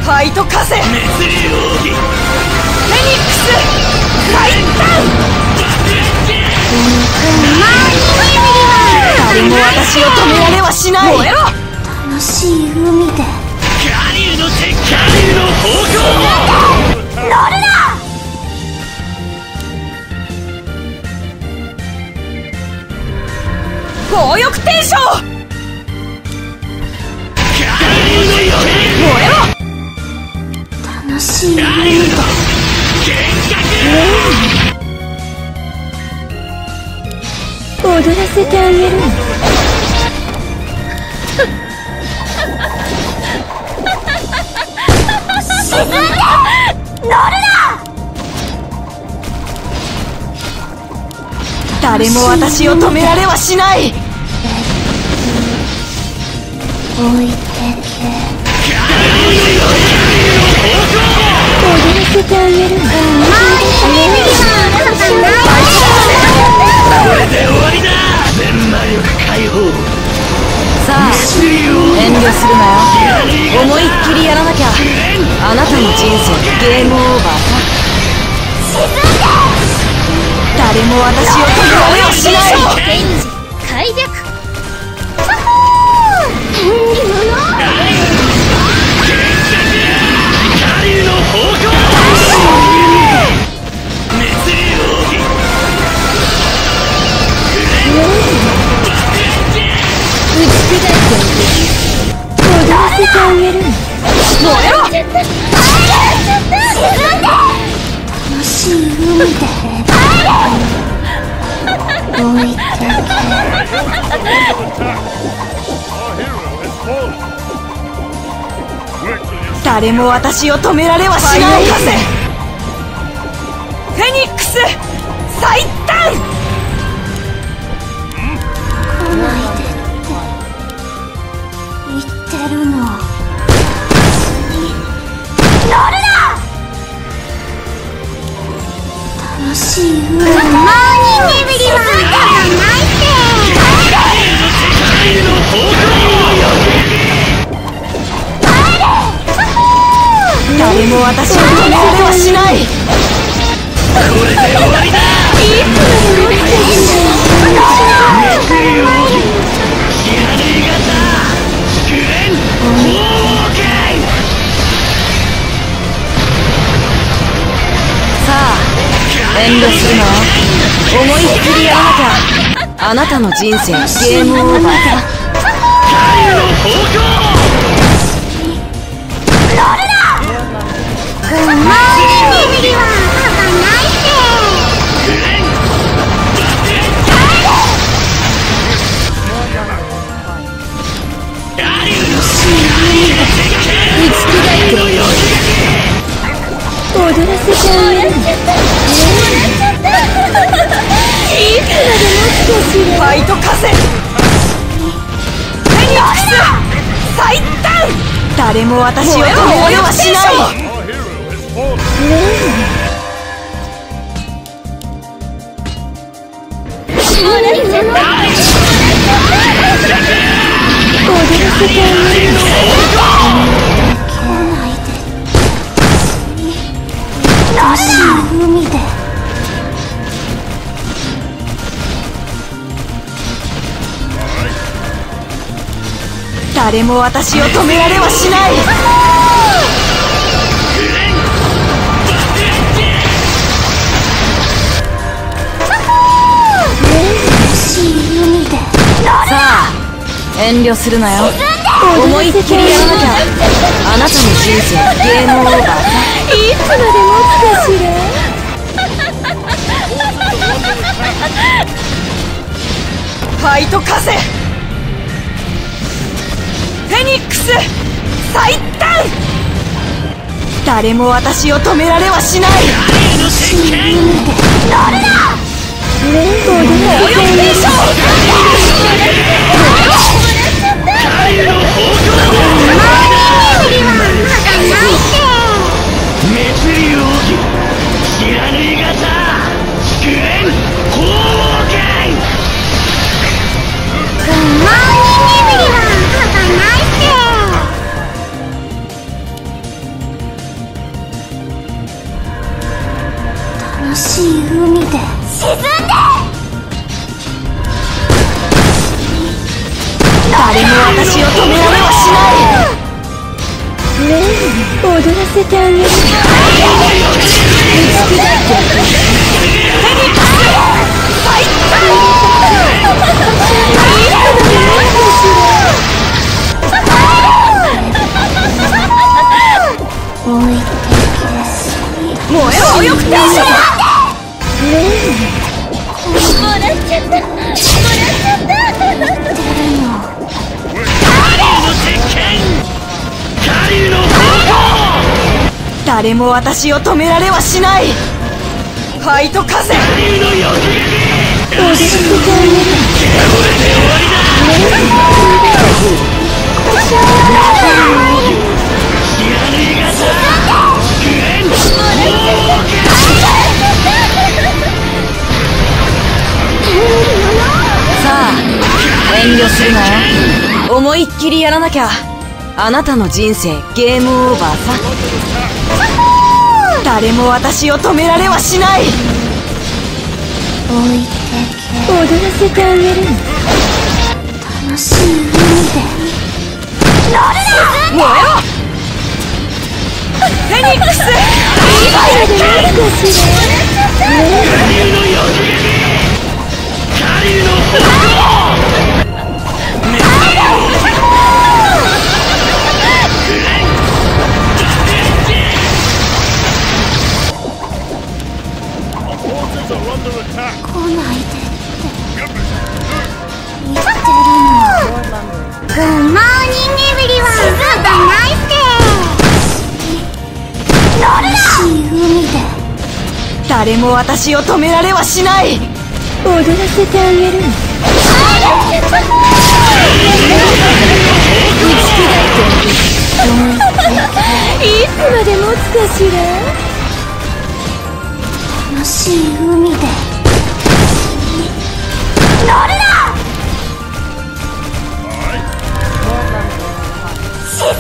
ファイトカセ、 滅流奥義、 フェニックス最短。誰も私を止められはしない。燃えろ。 楽しい海でカリュウの鉄火流の方向。 乗るな。 強欲転生。燃えろ。 楽しい海で踊らせてあげる。沈んで乗るな。 誰も私を止められはしない。 置いてけ。踊らせてあげる。 これで終わりだ。全魔力解放。 さあ遠慮するなよ。思いっきりやらなきゃあなたの人生ゲームオーバーさ。誰も私を止められはしない。 天示開闢。 カリュウの方向。滅流奥義。 打ち砕いておく。踊らせてあげる。 燃えろ。 楽しい海で置いてけ。 誰も私を止められはしない。フェニックス最短。 来ないでって言ってるの。乗るな。楽しい海でモーニングエブリワンがないって。 カリュウの方誰も私を止められはしない。 これで終わりだ。滅流奥義、火花型、グレンオーケー。 さあ遠慮するな。思いっきりやらなきゃあなたの人生ゲームオーバーさ。 カリュウの方向。 モーニングエブリワンがないって。踊らせてあげる。いくらでも少しファイトカセ、フェニックス最短。誰も私を止められはしない。 踊らせてあげる。楽しい海で誰も私を止められはしない。さあ遠慮するなよ。思いっきりやらなきゃあなたの人生ゲームオーバーさ。 いつまで持つかしら。 ファイトカセ、フェニックス最短。誰も私を止められはしない。 踊らせてあげる。美しくだって燃えろよくてしょ。もらっちゃった。誰も私を止められはしない。ファイト風。踊らせてあげる。さあ、遠慮するなよ。思いっきりやらなきゃあなたの人生ゲームオーバーさ。誰も私を止められはしない。踊らせてあげる。楽しい海で燃えろフェニックス。いいファイトでなんかしら。来ないでって言ってるの。グッモーニングエブリワン。ナイスデー。楽しい海で誰も私を止められはしない。踊らせてあげる。いつまで持つかしら。楽しい海で乗るな。沈んで。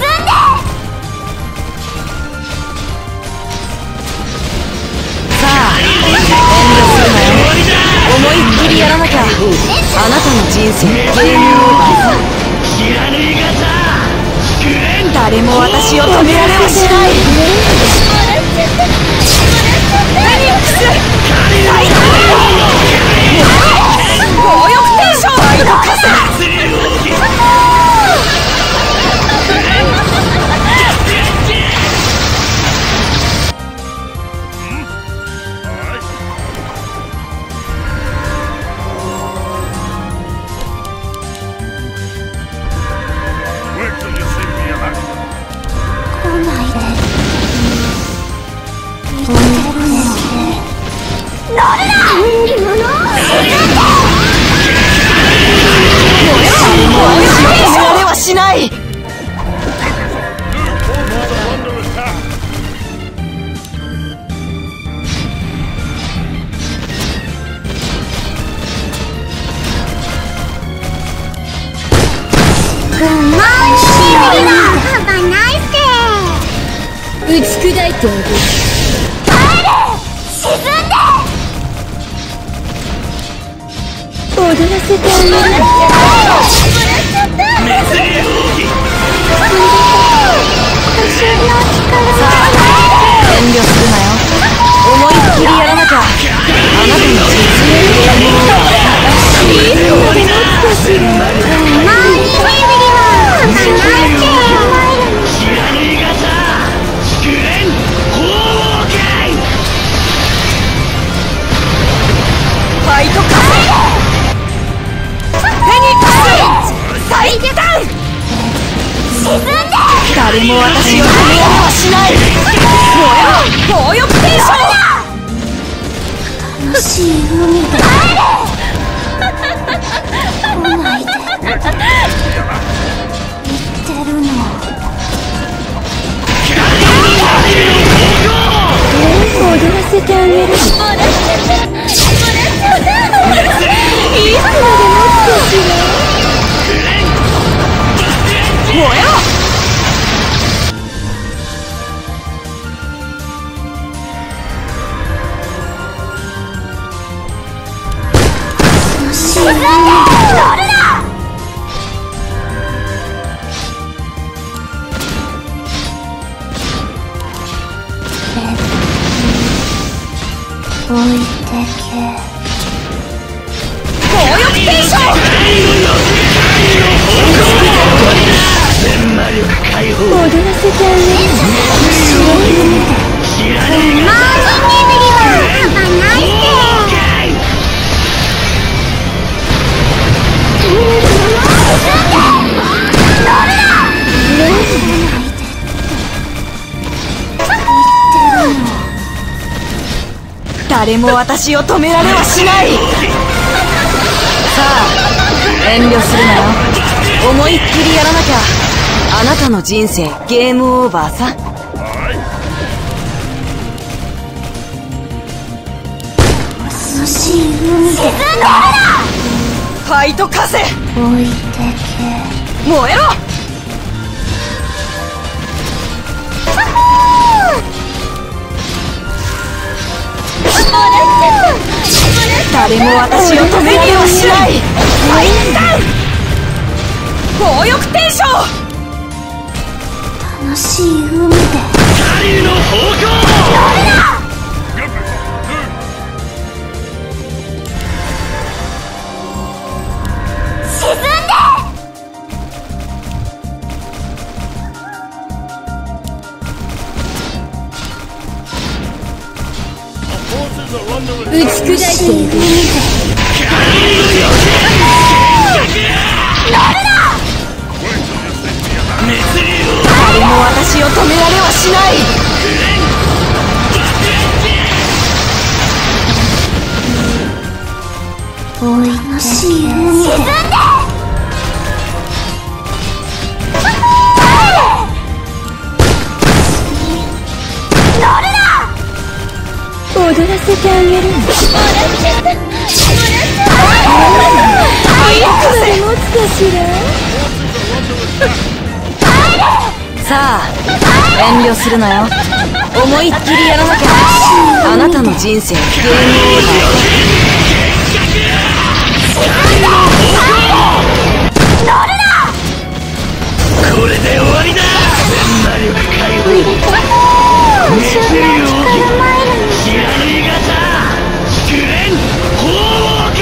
さあ、遠慮するなよ。思いっきりやらなきゃあなたの人生ゲームオーバーさ。誰も私を止められはしない。しない。打ち砕いてあげる。沈んで。踊らせてあげる。遠慮するなよ。思いっきりやらなきゃあなたの人生いいのでも少しファイトカフェフェニックス最短。誰も私を止められはしない。燃えろ強欲テンション。楽しい海で来ないで言ってるの。踊らせてあげる。いつまで持つかしら。燃えろ。 誰も私を止められはしない。さあ遠慮するなよ。思いっきりやらなきゃあなたの人生ゲームオーバーさ。 涼しい海でファイト風置いてけ。 燃えろ。誰も私を止めにはしない。ファイター強欲転生。 楽しい海で狩の方向。 沈んで。打ち砕いていく。 誰も私を止められはしない。 おい楽しい海で踊らせてあげる。もらっちゃった。持つかしら。 さあ遠慮するなよ。思いっきりやらなきゃあなたの人生ゲームオーバー。これで終わりだ。魔力回復。見せるよ。やりがた。グレン砲撃。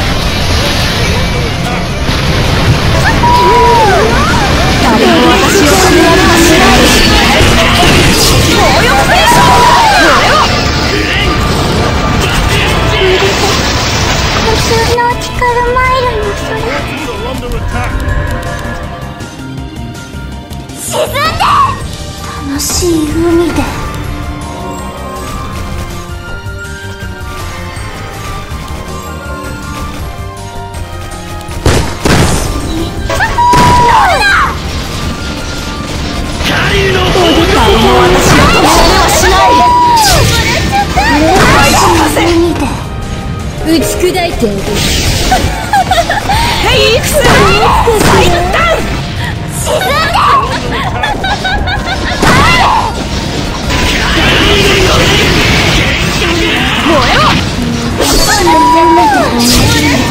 誰も私を止められはしない。強欲転生。 普通の力マイルの空。沈んで。楽しい海で打ち砕いている。 ヘイクス最短。 沈んで。 燃えろ。